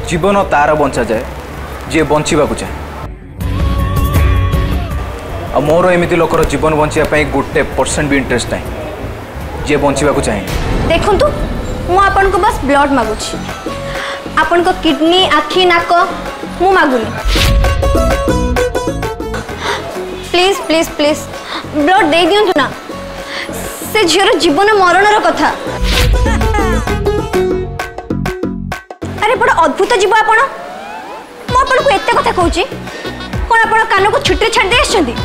जीवन तार बंचा जाए जी बंचा चाहे आ मोर एमती लोकर जीवन बचाई 1% भी इंटरेस्ट ना जी बंचा चाहे। देखु मु आपन को बस ब्लड मागुची आपन को किडनी आखि नाक मु मागुनी प्लीज प्लीज प्लीज ब्लड दे दियंतु ना से झीर जीवन मरण कथा। अरे बड़ा अद्भुत जीव आपण मु आपन को एते कथा कहूची कोन आपण कान को छुट्टी छाड़ दे आछंती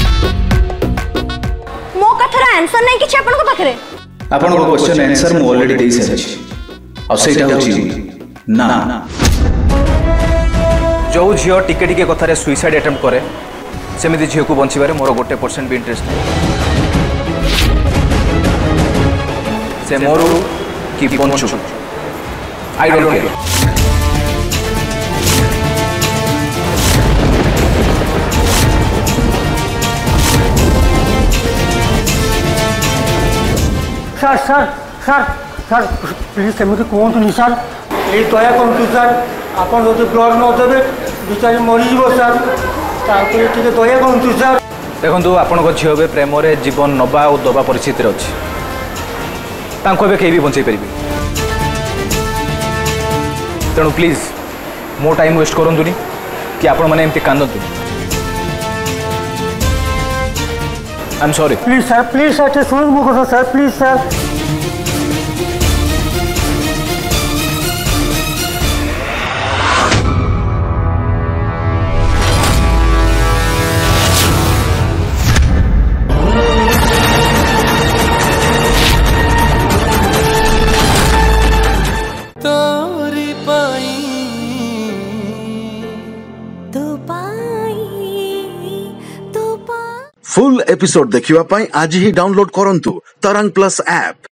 मो कथरा आंसर नहीं किछ आपण को पाखरे आपण को क्वेश्चन आंसर मु ऑलरेडी दे सारी आ सेटा होची ना जो झियो टिके टिके कथारे सुइसाइड अटेम्प्ट करे सेमिति झियो को बंचिबारे मोर 1% भी इंटरेस्ट नहीं से मोर की बंचु I don't care. Sir sir sir sir please सेमती कहतुनि सर प्लीज दया करतु सर आपन जो ब्लड न देवे बिचारी मरीज सर ताकि टिके दया करतु सर। देखो आपण झील भी प्रेम जीवन नवा और दबा परिस्थिति अच्छी कहीं भी बचाई पारि तेणु प्लीज मो टाइम वेस्ट करूँ कि आपण मैंने एमती कांदतु I am sorry please sir शुणु मो कथा sir please sir. Full episode देखिवा पाई आज ही डाउनलोड करंतु तरंग प्लस ऐप।